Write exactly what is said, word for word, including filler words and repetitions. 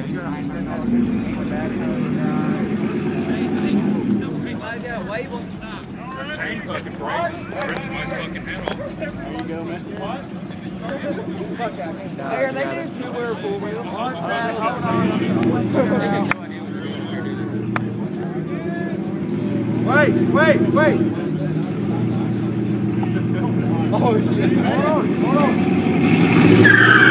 Chain fucking breaks. Rips my fucking head off. There you go, man. What? There, they did two wear four wheels. Wait, wait, wait. Oh shit. Hold on, hold on.